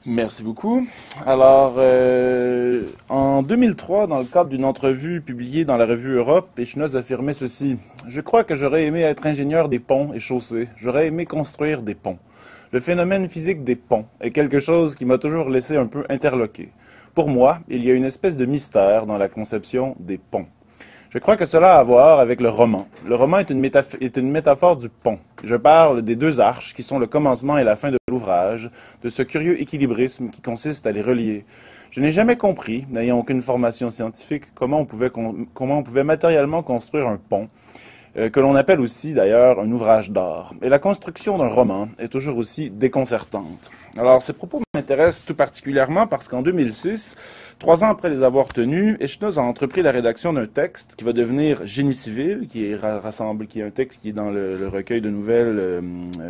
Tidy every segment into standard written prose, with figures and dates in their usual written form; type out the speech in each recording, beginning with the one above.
Merci beaucoup. Alors, en 2003, dans le cadre d'une entrevue publiée dans la revue Europe, Echenoz affirmait ceci. « Je crois que j'aurais aimé être ingénieur des ponts et chaussées. J'aurais aimé construire des ponts. Le phénomène physique des ponts est quelque chose qui m'a toujours laissé un peu interloqué. Pour moi, il y a une espèce de mystère dans la conception des ponts. Je crois que cela a à voir avec le roman. Le roman est une métaphore du pont. Je parle des deux arches qui sont le commencement et la fin de l'ouvrage, de ce curieux équilibrisme qui consiste à les relier. Je n'ai jamais compris, n'ayant aucune formation scientifique, comment on pouvait matériellement construire un pont, que l'on appelle aussi d'ailleurs un ouvrage d'art. Et la construction d'un roman est toujours aussi déconcertante. Alors, ces propos m'intéressent tout particulièrement parce qu'en 2006, 3 ans après les avoir tenus, Echenoz a entrepris la rédaction d'un texte qui va devenir Génie civil, qui est un texte qui est dans le recueil de nouvelles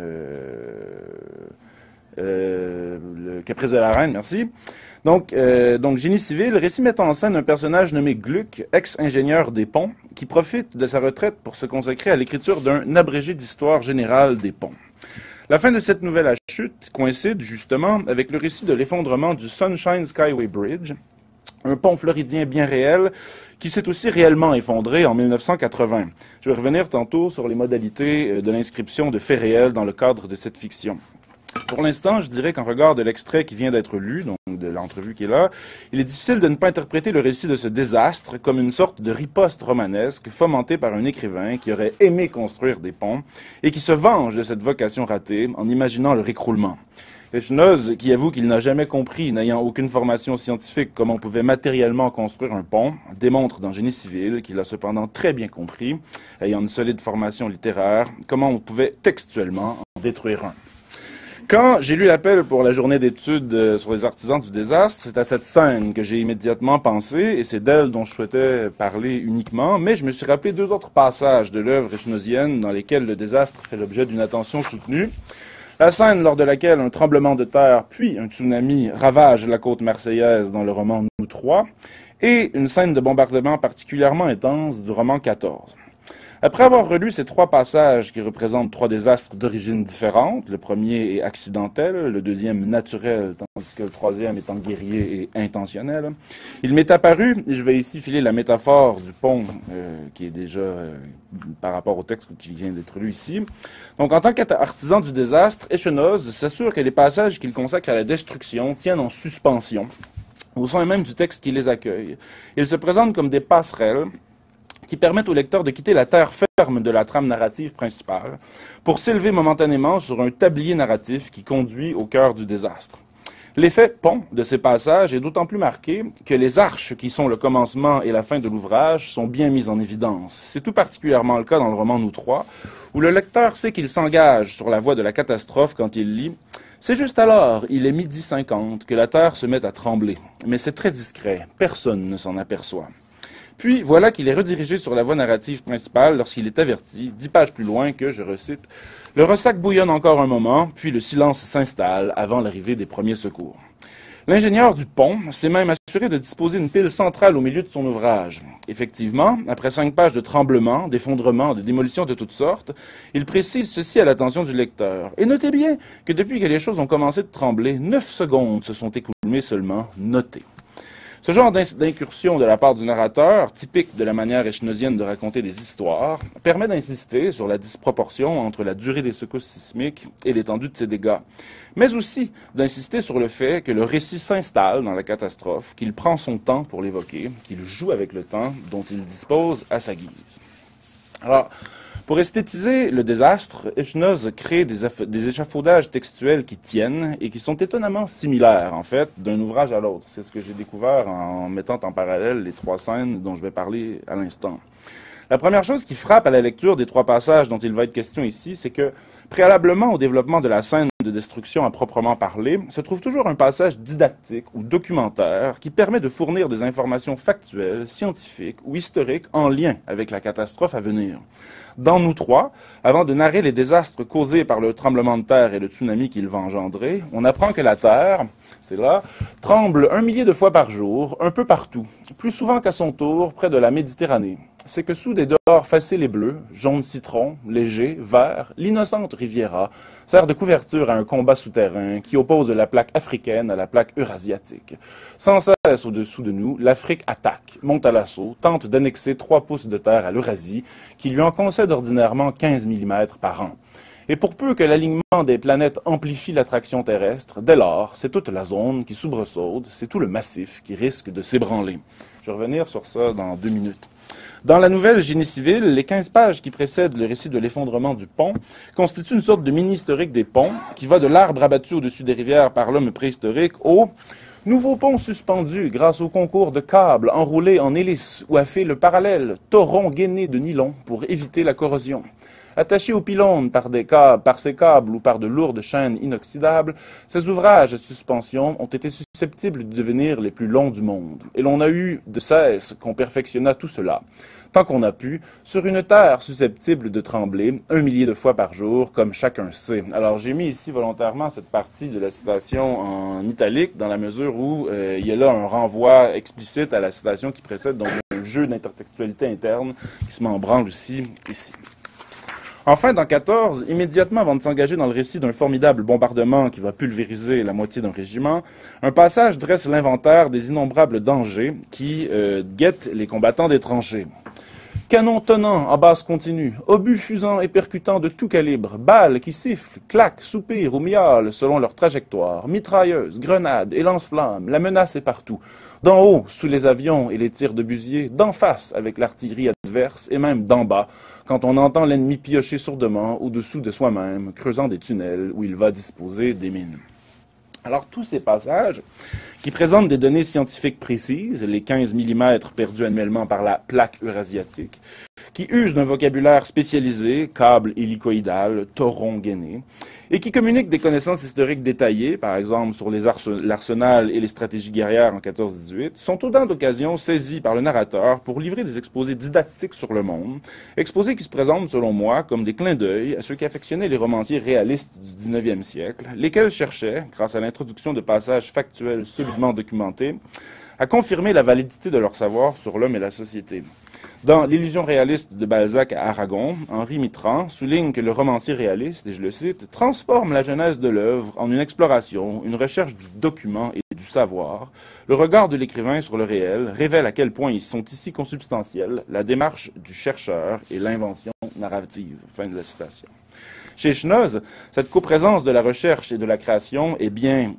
le Caprice de la Reine, merci. Donc, Génie civil, récit mettant en scène un personnage nommé Gluck, ex-ingénieur des ponts, qui profite de sa retraite pour se consacrer à l'écriture d'un abrégé d'histoire générale des ponts. La fin de cette nouvelle chute coïncide justement avec le récit de l'effondrement du Sunshine Skyway Bridge, un pont floridien bien réel qui s'est aussi réellement effondré en 1980. Je vais revenir tantôt sur les modalités de l'inscription de faits réels dans le cadre de cette fiction. Pour l'instant, je dirais qu'en regard de l'extrait qui vient d'être lu, donc de l'entrevue qui est là, il est difficile de ne pas interpréter le récit de ce désastre comme une sorte de riposte romanesque fomentée par un écrivain qui aurait aimé construire des ponts et qui se venge de cette vocation ratée en imaginant leur écroulement. Echenoz, qui avoue qu'il n'a jamais compris, n'ayant aucune formation scientifique, comment on pouvait matériellement construire un pont, démontre dans Génie civil qu'il a cependant très bien compris, ayant une solide formation littéraire, comment on pouvait textuellement en détruire un. Quand j'ai lu l'appel pour la journée d'études sur les artisans du désastre, c'est à cette scène que j'ai immédiatement pensé, et c'est d'elle dont je souhaitais parler uniquement, mais je me suis rappelé 2 autres passages de l'œuvre echenozienne dans lesquels le désastre fait l'objet d'une attention soutenue. La scène lors de laquelle un tremblement de terre puis un tsunami ravage la côte marseillaise dans le roman Nous trois, et une scène de bombardement particulièrement intense du roman 14. Après avoir relu ces 3 passages qui représentent 3 désastres d'origine différente, le premier est accidentel, le deuxième naturel, tandis que le troisième étant guerrier et intentionnel, il m'est apparu, et je vais ici filer la métaphore du pont, qui est déjà par rapport au texte qui vient d'être lu ici. Donc, en tant qu'artisan du désastre, Echenoz s'assure que les passages qu'il consacre à la destruction tiennent en suspension, au sein même du texte qui les accueille. Ils se présentent comme des passerelles qui permettent au lecteur de quitter la terre ferme de la trame narrative principale pour s'élever momentanément sur un tablier narratif qui conduit au cœur du désastre. L'effet pont de ces passages est d'autant plus marqué que les arches qui sont le commencement et la fin de l'ouvrage sont bien mises en évidence. C'est tout particulièrement le cas dans le roman Nous trois, où le lecteur sait qu'il s'engage sur la voie de la catastrophe quand il lit « C'est juste alors, il est 12h50, que la terre se met à trembler. Mais c'est très discret, personne ne s'en aperçoit. » Puis, voilà qu'il est redirigé sur la voie narrative principale lorsqu'il est averti, 10 pages plus loin, que, je recite, « Le ressac bouillonne encore un moment, puis le silence s'installe avant l'arrivée des premiers secours. » L'ingénieur du pont s'est même assuré de disposer d'une pile centrale au milieu de son ouvrage. Effectivement, après 5 pages de tremblements, d'effondrements, de démolitions de toutes sortes, il précise ceci à l'attention du lecteur. Et notez bien que depuis que les choses ont commencé de trembler, 9 secondes se sont écoulées seulement, notez. Ce genre d'incursion de la part du narrateur, typique de la manière echenozienne de raconter des histoires, permet d'insister sur la disproportion entre la durée des secousses sismiques et l'étendue de ces dégâts, mais aussi d'insister sur le fait que le récit s'installe dans la catastrophe, qu'il prend son temps pour l'évoquer, qu'il joue avec le temps dont il dispose à sa guise. Alors, pour esthétiser le désastre, Echenoz crée des échafaudages textuels qui tiennent et qui sont étonnamment similaires, en fait, d'un ouvrage à l'autre. C'est ce que j'ai découvert en mettant en parallèle les 3 scènes dont je vais parler à l'instant. La première chose qui frappe à la lecture des 3 passages dont il va être question ici, c'est que, préalablement au développement de la scène de destruction à proprement parler, se trouve toujours un passage didactique ou documentaire qui permet de fournir des informations factuelles, scientifiques ou historiques en lien avec la catastrophe à venir. Dans Nous trois, avant de narrer les désastres causés par le tremblement de terre et le tsunami qu'il va engendrer, on apprend que la Terre, c'est là, tremble 1 millier de fois par jour, un peu partout, plus souvent qu'à son tour, près de la Méditerranée. c'est que sous des dehors faciles et bleus, jaune citron, léger, vert, l'innocente Riviera sert de couverture à un combat souterrain qui oppose la plaque africaine à la plaque eurasiatique. Sans cesse au-dessous de nous, l'Afrique attaque, monte à l'assaut, tente d'annexer 3 pouces de terre à l'Eurasie, qui lui en concède ordinairement 15 mm par an. Et pour peu que l'alignement des planètes amplifie l'attraction terrestre, dès lors, c'est toute la zone qui soubresaute, c'est tout le massif qui risque de s'ébranler. Je vais revenir sur ça dans 2 minutes. Dans la nouvelle Génie civil, les 15 pages qui précèdent le récit de l'effondrement du pont constituent une sorte de mini-historique des ponts qui va de l'arbre abattu au-dessus des rivières par l'homme préhistorique au nouveau pont suspendu grâce au concours de câbles enroulés en hélice ou à fil parallèle, torrent gainé de nylon pour éviter la corrosion. Attachés aux pylônes par ces câbles ou par de lourdes chaînes inoxydables, ces ouvrages à suspension ont été susceptibles de devenir les plus longs du monde. Et l'on a eu de cesse qu'on perfectionna tout cela, tant qu'on a pu, sur une terre susceptible de trembler 1 millier de fois par jour, comme chacun sait. Alors j'ai mis ici volontairement cette partie de la citation en italique, dans la mesure où il y a là un renvoi explicite à la citation qui précède, donc un jeu d'intertextualité interne qui se met en branle aussi ici. Enfin, dans 14, immédiatement avant de s'engager dans le récit d'un formidable bombardement qui va pulvériser la moitié d'un régiment, un passage dresse l'inventaire des innombrables dangers qui guettent les combattants des tranchées. Canons tonnants en basse continue, obus fusants et percutants de tout calibre, balles qui sifflent, claquent, soupirent ou miaulent selon leur trajectoire, mitrailleuses, grenades et lance-flammes, la menace est partout. D'en haut, sous les avions et les tirs de busier, d'en face avec l'artillerie adverse et même d'en bas, quand on entend l'ennemi piocher sourdement au-dessous de soi-même, creusant des tunnels où il va disposer des mines. Alors, tous ces passages qui présentent des données scientifiques précises, les 15 mm perdus annuellement par la plaque eurasiatique, qui usent d'un vocabulaire spécialisé, câble hélicoïdal, torrent gainé, et qui communiquent des connaissances historiques détaillées, par exemple sur l'arsenal et les stratégies guerrières en 14-18, sont autant d'occasions saisies par le narrateur pour livrer des exposés didactiques sur le monde, exposés qui se présentent, selon moi, comme des clins d'œil à ceux qui affectionnaient les romanciers réalistes du 19e siècle, lesquels cherchaient, grâce à l'introduction de passages factuels solidement documentés, à confirmer la validité de leur savoir sur l'homme et la société. Dans L'illusion réaliste de Balzac à Aragon, Henri Mitterrand souligne que le romancier réaliste, et je le cite, transforme la genèse de l'œuvre en une exploration, une recherche du document et du savoir. Le regard de l'écrivain sur le réel révèle à quel point ils sont ici consubstantiels, la démarche du chercheur et l'invention narrative. Fin de la citation. Chez Schnoz, cette coprésence de la recherche et de la création est bien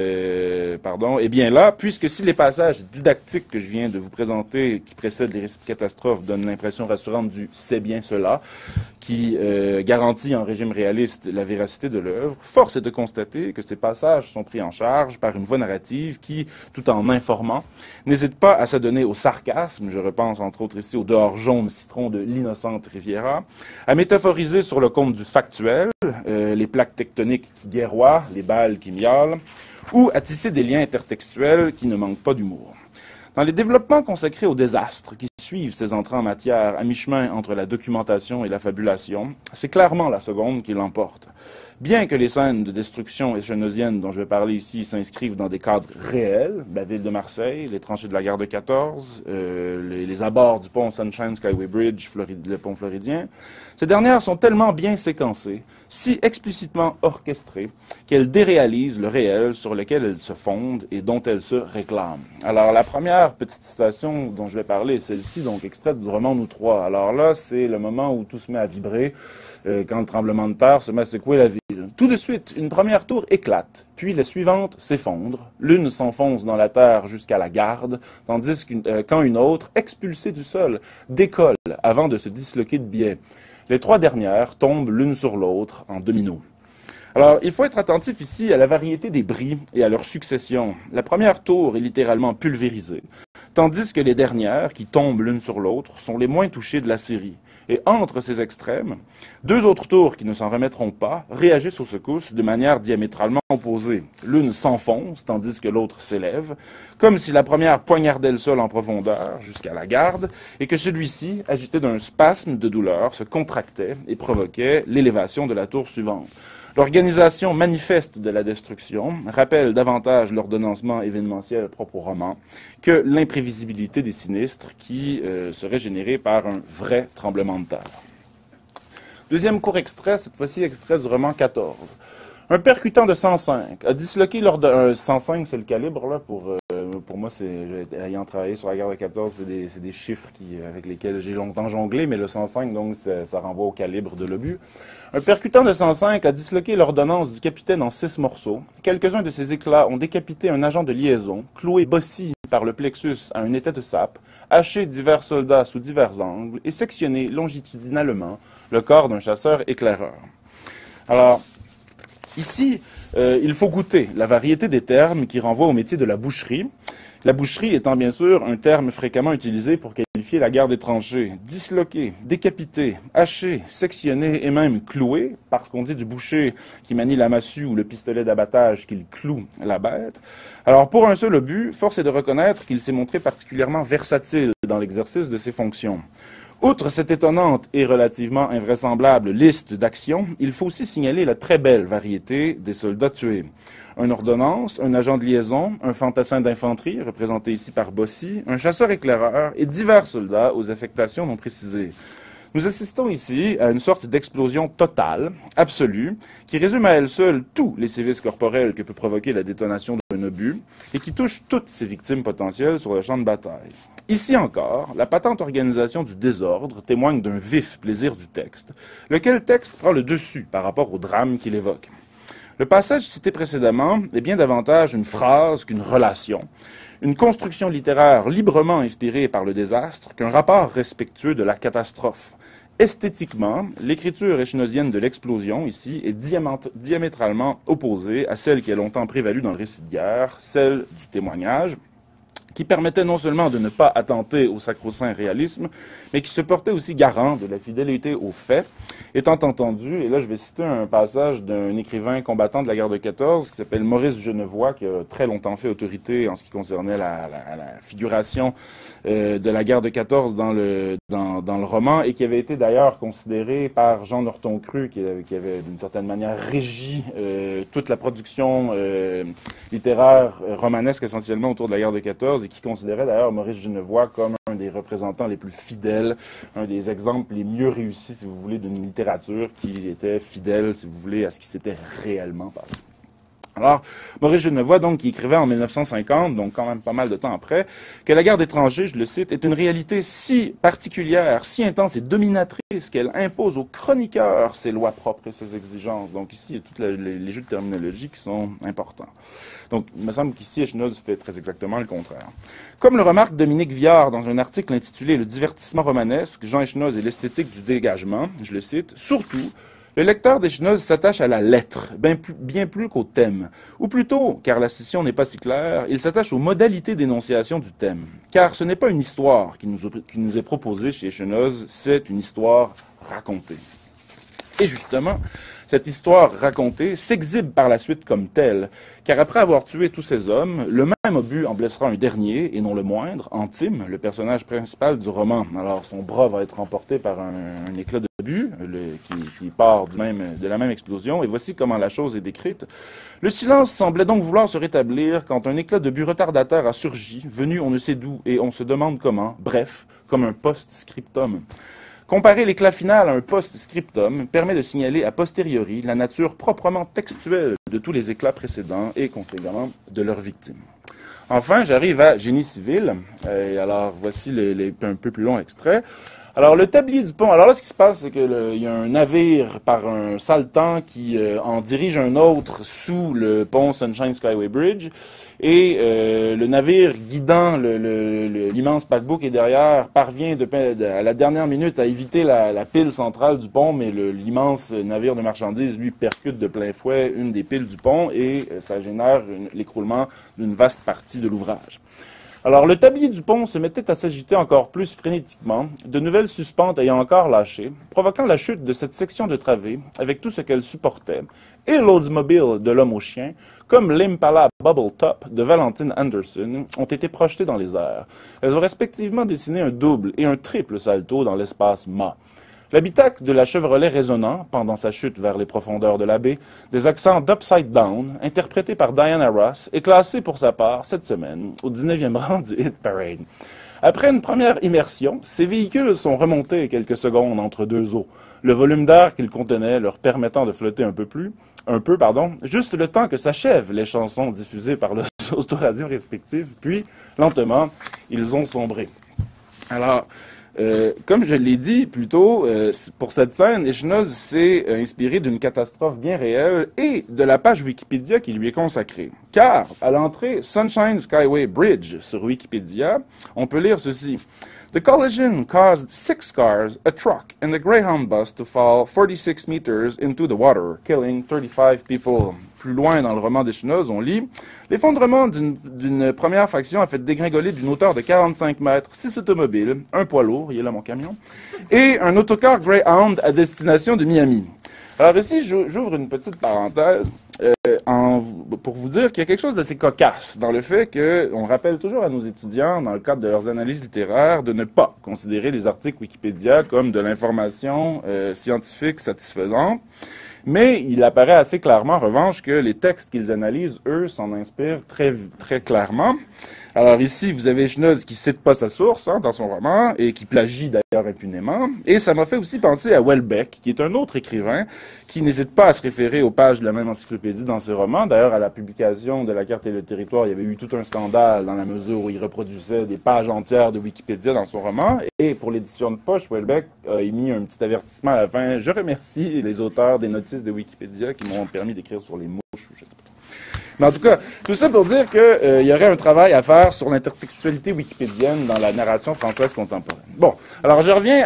là, puisque si les passages didactiques que je viens de vous présenter, qui précèdent les récits de catastrophes, donnent l'impression rassurante du « c'est bien cela », qui garantit en régime réaliste la véracité de l'œuvre, force est de constater que ces passages sont pris en charge par une voix narrative qui, tout en informant, n'hésite pas à s'adonner au sarcasme, je repense entre autres ici au dehors jaune citron de l'innocente Riviera, à métaphoriser sur le compte du factuel, les plaques tectoniques qui guerroient, les balles qui miaulent, ou à tisser des liens intertextuels qui ne manquent pas d'humour. Dans les développements consacrés aux désastres qui suivent ces entrées en matière à mi-chemin entre la documentation et la fabulation, c'est clairement la seconde qui l'emporte. Bien que les scènes de destruction échénosienne dont je vais parler ici s'inscrivent dans des cadres réels, la ville de Marseille, les tranchées de la gare de 14, les abords du pont Sunshine Skyway Bridge, le pont floridien, ces dernières sont tellement bien séquencées, si explicitement orchestrées, qu'elles déréalisent le réel sur lequel elles se fondent et dont elles se réclament. Alors, la première petite citation dont je vais parler est celle-ci, donc extraite du roman Nous trois. Alors là, c'est le moment où tout se met à vibrer, quand le tremblement de terre se met à secouer la ville. Tout de suite, une première tour éclate, puis les suivantes s'effondrent. L'une s'enfonce dans la terre jusqu'à la garde, tandis quand une autre, expulsée du sol, décolle avant de se disloquer de biais. Les 3 dernières tombent l'une sur l'autre en domino. Alors, il faut être attentif ici à la variété des bris et à leur succession. La première tour est littéralement pulvérisée, tandis que les dernières, qui tombent l'une sur l'autre, sont les moins touchées de la série. Et entre ces extrêmes, 2 autres tours qui ne s'en remettront pas réagissent aux secousses de manière diamétralement opposée. L'une s'enfonce, tandis que l'autre s'élève, comme si la première poignardait le sol en profondeur jusqu'à la garde, et que celui-ci, agité d'un spasme de douleur, se contractait et provoquait l'élévation de la tour suivante. L'organisation manifeste de la destruction rappelle davantage l'ordonnancement événementiel propre au roman que l'imprévisibilité des sinistres qui serait générée par un vrai tremblement de terre. Deuxième court extrait, cette fois-ci extrait du roman 14. Un percutant de 105 a disloqué lors de... 105, c'est le calibre, là, pour moi, ayant travaillé sur la guerre de 14, c'est des chiffres avec lesquels j'ai longtemps jonglé, mais le 105, donc, ça renvoie au calibre de l'obus. Un percutant de 105 a disloqué l'ordonnance du capitaine en 6 morceaux. Quelques-uns de ces éclats ont décapité un agent de liaison, cloué Bossy par le plexus à un état de sape, haché divers soldats sous divers angles et sectionné longitudinalement le corps d'un chasseur éclaireur. Alors, ici, il faut goûter la variété des termes qui renvoient au métier de la boucherie. La boucherie étant bien sûr un terme fréquemment utilisé pour qualifier la guerre des tranchées. Disloqué, décapité, haché, sectionné et même cloué, parce qu'on dit du boucher qui manie la massue ou le pistolet d'abattage qu'il cloue la bête. Alors pour un seul obus, force est de reconnaître qu'il s'est montré particulièrement versatile dans l'exercice de ses fonctions. Outre cette étonnante et relativement invraisemblable liste d'actions, il faut aussi signaler la très belle variété des soldats tués. Un ordonnance, un agent de liaison, un fantassin d'infanterie, représenté ici par Bossy, un chasseur-éclaireur et divers soldats aux affectations non précisées. Nous assistons ici à une sorte d'explosion totale, absolue, qui résume à elle seule tous les sévices corporels que peut provoquer la détonation d'un obus et qui touche toutes ses victimes potentielles sur le champ de bataille. Ici encore, la patente organisation du désordre témoigne d'un vif plaisir du texte, lequel texte prend le dessus par rapport au drame qu'il évoque. Le passage cité précédemment est bien davantage une phrase qu'une relation, une construction littéraire librement inspirée par le désastre qu'un rapport respectueux de la catastrophe. Esthétiquement, l'écriture échinosienne de l'explosion, ici, est diamétralement opposée à celle qui a longtemps prévalu dans le récit de guerre, celle du témoignage, qui permettait non seulement de ne pas attenter au sacro-saint réalisme, mais qui se portait aussi garant de la fidélité aux faits, étant entendu, et là je vais citer un passage d'un écrivain combattant de la guerre de 14, qui s'appelle Maurice Genevoix, qui a très longtemps fait autorité en ce qui concernait la figuration de la guerre de 14 dans le roman, et qui avait été d'ailleurs considéré par Jean Norton-Cru, qui avait d'une certaine manière régi toute la production littéraire romanesque essentiellement autour de la guerre de 14, et qui considérait d'ailleurs Maurice Genevoix comme un des représentants les plus fidèles, un des exemples les mieux réussis, si vous voulez, d'une littérature qui était fidèle, si vous voulez, à ce qui s'était réellement passé. Alors, Maurice Genevoix, donc, qui écrivait en 1950, donc quand même pas mal de temps après, que la guerre des tranchées, je le cite, est une réalité si particulière, si intense et dominatrice qu'elle impose aux chroniqueurs ses lois propres et ses exigences. Donc ici, il y a tous les jeux de terminologie qui sont importants. Donc, il me semble qu'ici, Echenoz fait très exactement le contraire. Comme le remarque Dominique Viard dans un article intitulé « Le divertissement romanesque, Jean Echenoz et l'esthétique du dégagement », je le cite, « Surtout, le lecteur d'Echenoz s'attache à la lettre, bien plus qu'au thème. Ou plutôt, car la scission n'est pas si claire, il s'attache aux modalités d'énonciation du thème. Car ce n'est pas une histoire qui nous est proposée chez Echenoz, c'est une histoire racontée. » Et justement, cette histoire racontée s'exhibe par la suite comme telle, car après avoir tué tous ces hommes, le même obus en blessera un dernier, et non le moindre, Antime, le personnage principal du roman. Alors son bras va être emporté par un éclat d'obus qui part de la même explosion, et voici comment la chose est décrite. Le silence semblait donc vouloir se rétablir quand un éclat d'obus retardataire a surgi, venu on ne sait d'où, et on se demande comment, bref, comme un post-scriptum. Comparer l'éclat final à un post-scriptum permet de signaler a posteriori la nature proprement textuelle de tous les éclats précédents et conséquemment de leurs victimes. Enfin, j'arrive à Génie civil, et alors voici un peu plus long extrait. Alors, le tablier du pont, alors là, ce qui se passe, c'est qu'il y a un navire par un sale temps qui en dirige un autre sous le pont Sunshine Skyway Bridge, et le navire guidant l'immense paquebot qui est derrière parvient à la dernière minute à éviter la pile centrale du pont, mais l'immense navire de marchandises, lui, percute de plein fouet une des piles du pont, et ça génère l'écroulement d'une vaste partie de l'ouvrage. Alors, le tablier du pont se mettait à s'agiter encore plus frénétiquement, de nouvelles suspentes ayant encore lâché, provoquant la chute de cette section de travée, avec tout ce qu'elle supportait, et l'Oldsmobile de l'homme au chien, comme l'Impala Bubble Top de Valentine Anderson, ont été projetées dans les airs. Elles ont respectivement dessiné un double et un triple salto dans l'espace mât. L'habitacle de la Chevrolet résonnant, pendant sa chute vers les profondeurs de la baie, des accents d'Upside Down, interprétés par Diana Ross, est classé pour sa part cette semaine au 19e rang du Hit Parade. Après une première immersion, ces véhicules sont remontés quelques secondes entre deux eaux, le volume d'air qu'ils contenaient leur permettant de flotter un peu, juste le temps que s'achèvent les chansons diffusées par leurs autoradios respectives, puis, lentement, ils ont sombré. Alors, comme je l'ai dit plus tôt, pour cette scène, Echenoz s'est inspiré d'une catastrophe bien réelle et de la page Wikipédia qui lui est consacrée. Car, à l'entrée Sunshine Skyway Bridge sur Wikipédia, on peut lire ceci. The collision caused 6 cars, a truck, and a Greyhound bus to fall 46 meters into the water, killing 35 people. Plus loin dans le roman d'Echenoz, on lit « L'effondrement d'une première faction a fait dégringoler d'une hauteur de 45 mètres 6 automobiles, un poids lourd, il est là mon camion, et un autocar Greyhound à destination de Miami. » Alors ici, j'ouvre une petite parenthèse pour vous dire qu'il y a quelque chose d'assez cocasse dans le fait qu'on rappelle toujours à nos étudiants, dans le cadre de leurs analyses littéraires, de ne pas considérer les articles Wikipédia comme de l'information scientifique satisfaisante. Mais il apparaît assez clairement, en revanche, que les textes qu'ils analysent, eux, s'en inspirent très, très clairement. Alors ici, vous avez Echenoz qui cite pas sa source dans son roman et qui plagie d'ailleurs impunément. Et ça m'a fait aussi penser à Welbeck, qui est un autre écrivain qui n'hésite pas à se référer aux pages de la même encyclopédie dans ses romans. D'ailleurs, à la publication de La Carte et le Territoire, il y avait eu tout un scandale dans la mesure où il reproduisait des pages entières de Wikipédia dans son roman. Et pour l'édition de poche, Welbeck a émis un petit avertissement à la fin. Je remercie les auteurs des notices de Wikipédia qui m'ont permis d'écrire sur les mouches. Je sais pas. Mais en tout cas, tout ça pour dire qu'il y aurait un travail à faire sur l'intertextualité wikipédienne dans la narration française contemporaine. Bon, alors je reviens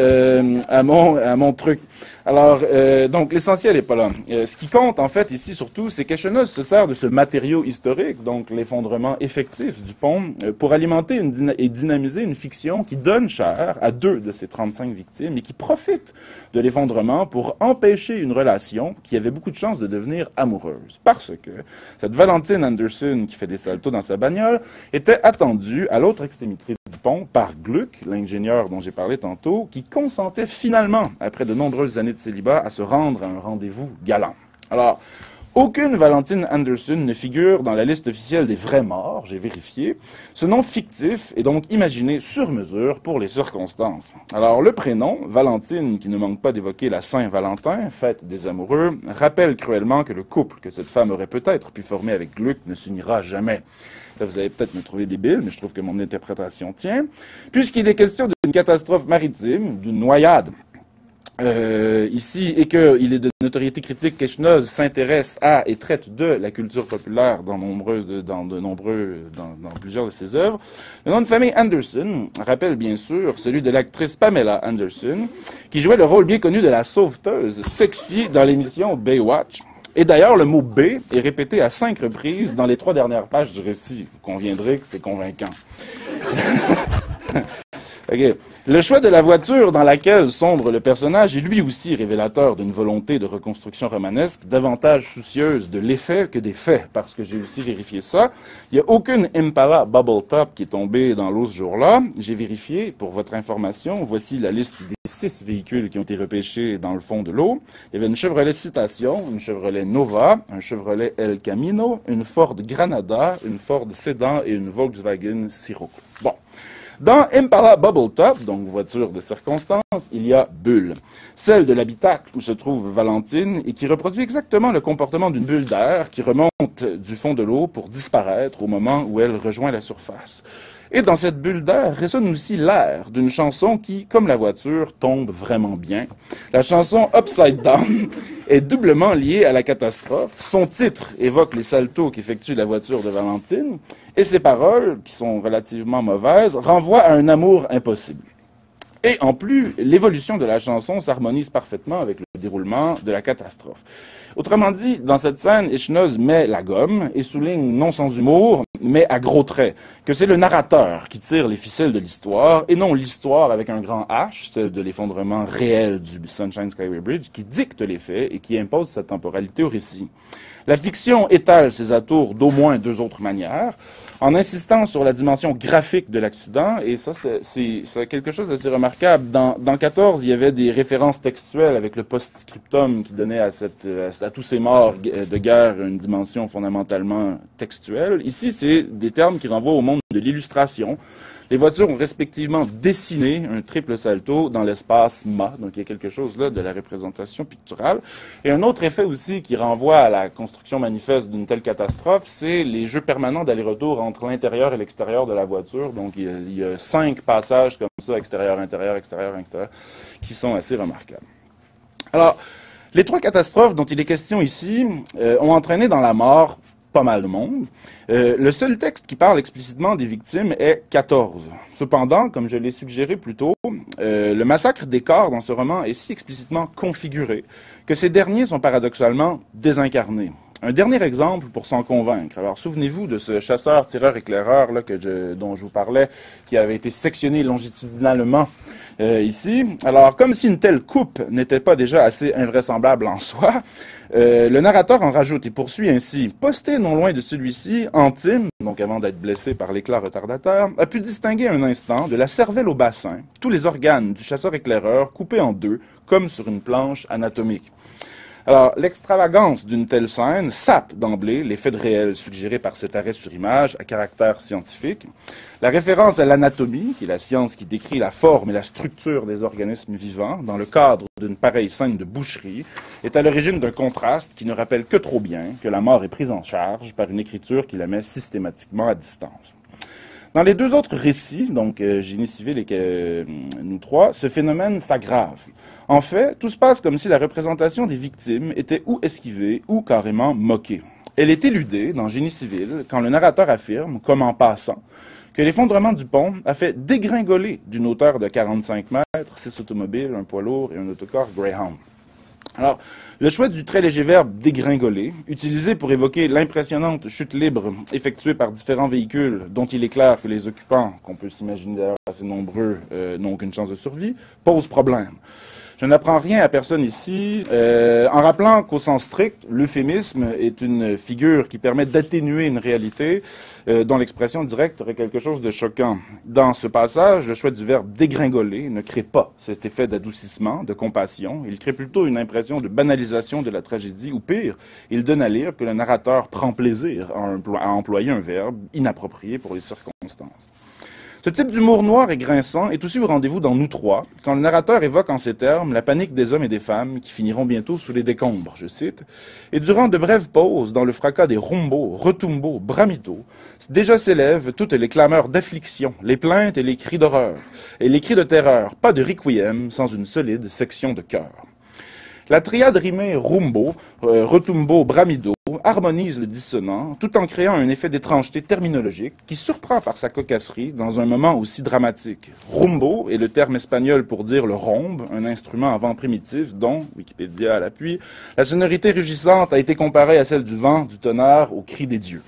à mon truc. Alors, donc l'essentiel est pas là. Ce qui compte en fait ici surtout, c'est qu'Echenoz se sert de ce matériau historique, donc l'effondrement effectif du pont, pour alimenter et dynamiser une fiction qui donne chair à 2 de ses 35 victimes et qui profite de l'effondrement pour empêcher une relation qui avait beaucoup de chances de devenir amoureuse. Parce que cette Valentine Anderson qui fait des saltos dans sa bagnole était attendue à l'autre extrémité du pont par Gluck, l'ingénieur dont j'ai parlé tantôt, qui consentait finalement, après de nombreuses années de célibat, à se rendre à un rendez-vous galant. Alors, aucune Valentine Anderson ne figure dans la liste officielle des vrais morts, j'ai vérifié. Ce nom fictif est donc imaginé sur mesure pour les circonstances. Alors, le prénom, Valentine, qui ne manque pas d'évoquer la Saint-Valentin, fête des amoureux, rappelle cruellement que le couple que cette femme aurait peut-être pu former avec Gluck ne s'unira jamais. Là, vous allez peut-être me trouver débile, mais je trouve que mon interprétation tient. Puisqu'il est question d'une catastrophe maritime, d'une noyade, ici, et qu'il est de notoriété critique qu'Echenoz s'intéresse à et traite de la culture populaire dans plusieurs de ses œuvres. Le nom de famille Anderson rappelle bien sûr celui de l'actrice Pamela Anderson, qui jouait le rôle bien connu de la sauveteuse sexy dans l'émission Baywatch. Et d'ailleurs, le mot « B » est répété à 5 reprises dans les 3 dernières pages du récit. Vous conviendrez que c'est convaincant. Okay. Le choix de la voiture dans laquelle sombre le personnage est lui aussi révélateur d'une volonté de reconstruction romanesque davantage soucieuse de l'effet que des faits, parce que j'ai aussi vérifié ça. Il n'y a aucune Impala Bubble Top qui est tombée dans l'eau ce jour-là. J'ai vérifié, pour votre information, voici la liste des 6 véhicules qui ont été repêchés dans le fond de l'eau. Il y avait une Chevrolet Citation, une Chevrolet Nova, un Chevrolet El Camino, une Ford Granada, une Ford Sedan et une Volkswagen Sirocco. Bon. Dans Impala Bubble Top, donc voiture de circonstance, il y a Bulle, celle de l'habitacle où se trouve Valentine et qui reproduit exactement le comportement d'une bulle d'air qui remonte du fond de l'eau pour disparaître au moment où elle rejoint la surface. Et dans cette bulle d'air résonne aussi l'air d'une chanson qui, comme la voiture, tombe vraiment bien. La chanson Upside Down est doublement liée à la catastrophe. Son titre évoque les saltos qu'effectue la voiture de Valentine, et ses paroles, qui sont relativement mauvaises, renvoient à un amour impossible. Et en plus, l'évolution de la chanson s'harmonise parfaitement avec le déroulement de la catastrophe. Autrement dit, dans cette scène, Echenoz met la gomme et souligne, non sans humour, mais à gros traits, que c'est le narrateur qui tire les ficelles de l'histoire, et non l'histoire avec un grand H, celle de l'effondrement réel du Sunshine Skyway Bridge, qui dicte les faits et qui impose sa temporalité au récit. La fiction étale ses atours d'au moins 2 autres manières. en insistant sur la dimension graphique de l'accident, et ça, c'est quelque chose d'assez remarquable. Dans 14, il y avait des références textuelles avec le post-scriptum qui donnait à tous ces morts de guerre une dimension fondamentalement textuelle. Ici, c'est des termes qui renvoient au monde de l'illustration. Les voitures ont respectivement dessiné un triple salto dans l'espace mât, donc il y a quelque chose là de la représentation picturale. Et un autre effet aussi qui renvoie à la construction manifeste d'une telle catastrophe, c'est les jeux permanents d'aller-retour entre l'intérieur et l'extérieur de la voiture. Donc il y a 5 passages comme ça, extérieur, intérieur, extérieur, intérieur, qui sont assez remarquables. Alors, les 3 catastrophes dont il est question ici ont entraîné dans la mort pas mal de monde. Le seul texte qui parle explicitement des victimes est 14. Cependant, comme je l'ai suggéré plus tôt, le massacre des corps dans ce roman est si explicitement configuré que ces derniers sont paradoxalement désincarnés. Un dernier exemple pour s'en convaincre. Alors, souvenez-vous de ce chasseur-tireur-éclaireur là, dont je vous parlais, qui avait été sectionné longitudinalement ici. Alors, comme si une telle coupe n'était pas déjà assez invraisemblable en soi, le narrateur en rajoute et poursuit ainsi. Posté non loin de celui-ci, Antime, donc avant d'être blessé par l'éclat retardateur, a pu distinguer un instant de la cervelle au bassin tous les organes du chasseur-éclaireur coupés en 2, comme sur une planche anatomique. Alors, l'extravagance d'une telle scène sape d'emblée l'effet de réel suggéré par cet arrêt sur image à caractère scientifique. La référence à l'anatomie, qui est la science qui décrit la forme et la structure des organismes vivants dans le cadre d'une pareille scène de boucherie, est à l'origine d'un contraste qui ne rappelle que trop bien que la mort est prise en charge par une écriture qui la met systématiquement à distance. Dans les 2 autres récits, donc Génie civil et nous 3, ce phénomène s'aggrave. En fait, tout se passe comme si la représentation des victimes était ou esquivée ou carrément moquée. Elle est éludée dans Génie civil quand le narrateur affirme, comme en passant, que l'effondrement du pont a fait dégringoler d'une hauteur de 45 mètres 6 automobiles, un poids lourd et un autocar Greyhound. Alors, le choix du très léger verbe « dégringoler », utilisé pour évoquer l'impressionnante chute libre effectuée par différents véhicules dont il est clair que les occupants, qu'on peut s'imaginer d'ailleurs assez nombreux, n'ont aucune chance de survie, pose problème. Je n'apprends rien à personne ici, en rappelant qu'au sens strict, l'euphémisme est une figure qui permet d'atténuer une réalité dont l'expression directe aurait quelque chose de choquant. Dans ce passage, le choix du verbe dégringoler ne crée pas cet effet d'adoucissement, de compassion. Il crée plutôt une impression de banalisation de la tragédie, ou pire, il donne à lire que le narrateur prend plaisir à employer un verbe inapproprié pour les circonstances. Ce type d'humour noir et grinçant est aussi au rendez-vous dans Nous 3, quand le narrateur évoque en ces termes la panique des hommes et des femmes qui finiront bientôt sous les décombres, je cite, et durant de brèves pauses, dans le fracas des rumbos, retumbos, bramidos, déjà s'élèvent toutes les clameurs d'affliction, les plaintes et les cris d'horreur, et les cris de terreur, pas de requiem sans une solide section de cœur. La triade rimée rumbo, retumbo, bramido harmonise le dissonant tout en créant un effet d'étrangeté terminologique qui surprend par sa cocasserie dans un moment aussi dramatique. Rumbo est le terme espagnol pour dire le rhombe, un instrument à vent primitif dont, Wikipédia à l'appui, la sonorité rugissante a été comparée à celle du vent, du tonnerre, au cri des dieux.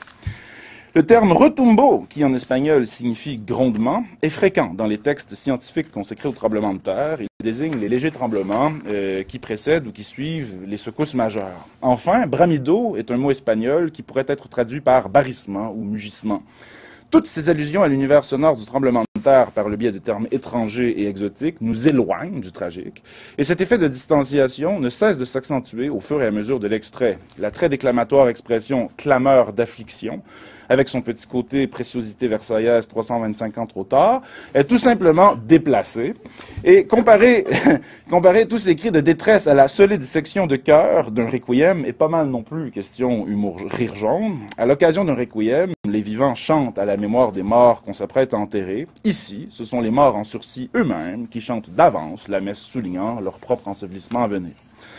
Le terme retumbo, qui en espagnol signifie grondement, est fréquent dans les textes scientifiques consacrés au tremblement de terre. Il désigne les légers tremblements qui précèdent ou qui suivent les secousses majeures. Enfin, bramido est un mot espagnol qui pourrait être traduit par barrissement ou mugissement. Toutes ces allusions à l'univers sonore du tremblement de terre par le biais de termes étrangers et exotiques nous éloignent du tragique, et cet effet de distanciation ne cesse de s'accentuer au fur et à mesure de l'extrait. La très déclamatoire expression « clameur d'affliction » avec son petit côté préciosité versaillaise 325 ans trop tard, est tout simplement déplacé. Et comparer tous ces cris de détresse à la solide section de cœur d'un requiem est pas mal non plus question humour rire jaune. À l'occasion d'un requiem, les vivants chantent à la mémoire des morts qu'on s'apprête à enterrer. Ici, ce sont les morts en sursis eux-mêmes qui chantent d'avance la messe soulignant leur propre ensevelissement à venir.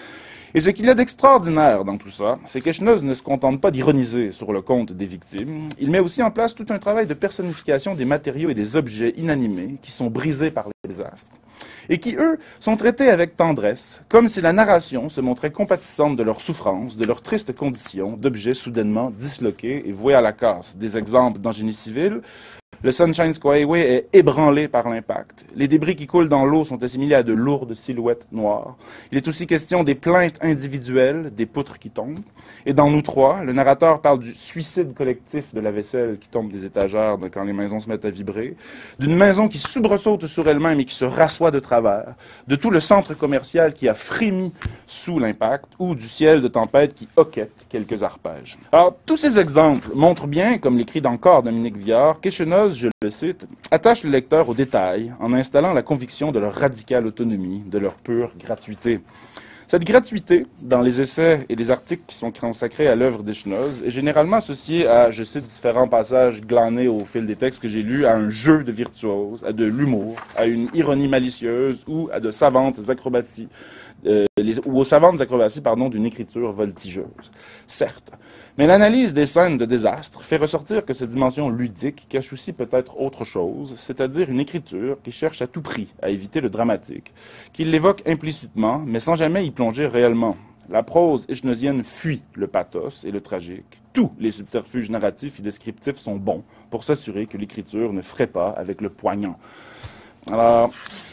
Et ce qu'il y a d'extraordinaire dans tout ça, c'est qu'Echenoz ne se contente pas d'ironiser sur le compte des victimes, il met aussi en place tout un travail de personnification des matériaux et des objets inanimés qui sont brisés par les désastres, et qui, eux, sont traités avec tendresse, comme si la narration se montrait compatissante de leur souffrance, de leur triste condition, d'objets soudainement disloqués et voués à la casse. Des exemples dans Génie civil, Le Sunshine Skyway est ébranlé par l'impact. Les débris qui coulent dans l'eau sont assimilés à de lourdes silhouettes noires. Il est aussi question des plaintes individuelles, des poutres qui tombent. Et dans Nous trois, le narrateur parle du suicide collectif de la vaisselle qui tombe des étagères quand les maisons se mettent à vibrer, d'une maison qui soubresaute sur elle-même et qui se rassoit de travers, de tout le centre commercial qui a frémi sous l'impact, ou du ciel de tempête qui hoquette quelques arpèges. Alors, tous ces exemples montrent bien, comme l'écrit encore Dominique Viard, qu'Echenoz, je le cite, attache le lecteur aux détails en installant la conviction de leur radicale autonomie, de leur pure gratuité. Cette gratuité, dans les essais et les articles qui sont consacrés à l'œuvre d'Echenoz, est généralement associée à, je cite différents passages glanés au fil des textes que j'ai lus, à un jeu de virtuose, à de l'humour, à une ironie malicieuse ou à de savantes acrobaties, ou aux savantes acrobaties, d'une écriture voltigeuse. Certes. Mais l'analyse des scènes de désastre fait ressortir que cette dimension ludique cache aussi peut-être autre chose, c'est-à-dire une écriture qui cherche à tout prix à éviter le dramatique, qui l'évoque implicitement, mais sans jamais y plonger réellement. La prose echenozienne fuit le pathos et le tragique. Tous les subterfuges narratifs et descriptifs sont bons pour s'assurer que l'écriture ne ferait pas avec le poignant. Alors,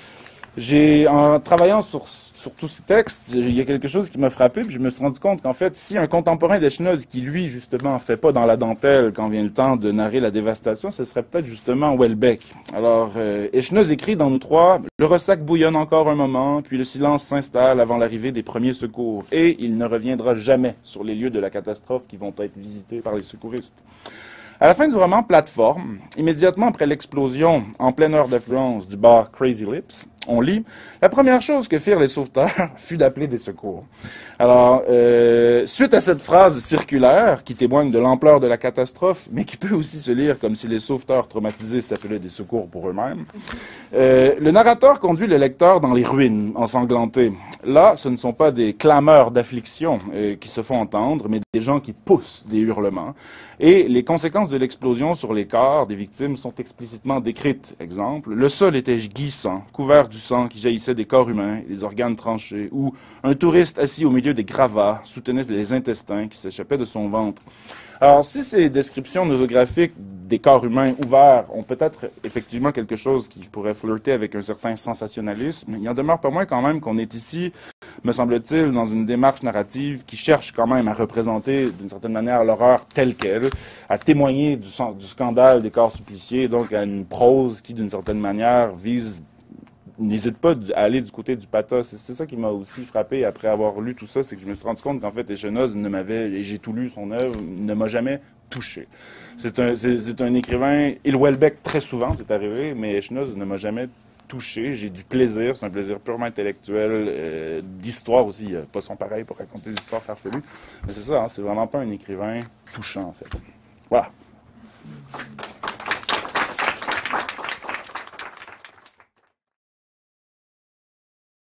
en travaillant sur tous ces textes, il y a quelque chose qui m'a frappé, puis je me suis rendu compte qu'en fait, si un contemporain d'Echenoz qui, lui, justement, fait pas dans la dentelle quand vient le temps de narrer la dévastation, ce serait peut-être justement Houellebecq. Alors, Echenoz écrit dans Nous trois, « Le ressac bouillonne encore un moment, puis le silence s'installe avant l'arrivée des premiers secours, et il ne reviendra jamais sur les lieux de la catastrophe qui vont être visités par les secouristes. » À la fin du roman Plateforme, immédiatement après l'explosion en pleine heure d'affluence du bar Crazy Lips, on lit « La première chose que firent les sauveteurs fut d'appeler des secours. » Alors, suite à cette phrase circulaire qui témoigne de l'ampleur de la catastrophe, mais qui peut aussi se lire comme si les sauveteurs traumatisés s'appelaient des secours pour eux-mêmes, le narrateur conduit le lecteur dans les ruines ensanglantées. Là, ce ne sont pas des clameurs d'affliction qui se font entendre, mais des gens qui poussent des hurlements. Et les conséquences de l'explosion sur les corps des victimes sont explicitement décrites. Exemple, le sol était glissant, couvert du sang qui jaillissait des corps humains et des organes tranchés, ou un touriste assis au milieu des gravats soutenait les intestins qui s'échappaient de son ventre. Alors, si ces descriptions nosographiques des corps humains ouverts ont peut-être effectivement quelque chose qui pourrait flirter avec un certain sensationnalisme, il en demeure pas moins quand même qu'on est ici, me semble-t-il, dans une démarche narrative qui cherche quand même à représenter d'une certaine manière l'horreur telle qu'elle, à témoigner du scandale des corps suppliciés, donc à une prose qui d'une certaine manière n'hésite pas à aller du côté du pathos. C'est ça qui m'a aussi frappé après avoir lu tout ça, c'est que je me suis rendu compte qu'en fait, Echenoz et j'ai tout lu son œuvre, ne m'a jamais touché. C'est un écrivain, et Houellebecq très souvent, c'est arrivé, mais Echenoz ne m'a jamais touché. J'ai du plaisir, c'est un plaisir purement intellectuel, d'histoire aussi, pas son pareil pour raconter des histoires farfelues. Mais c'est ça, hein, c'est vraiment pas un écrivain touchant, en fait. Voilà.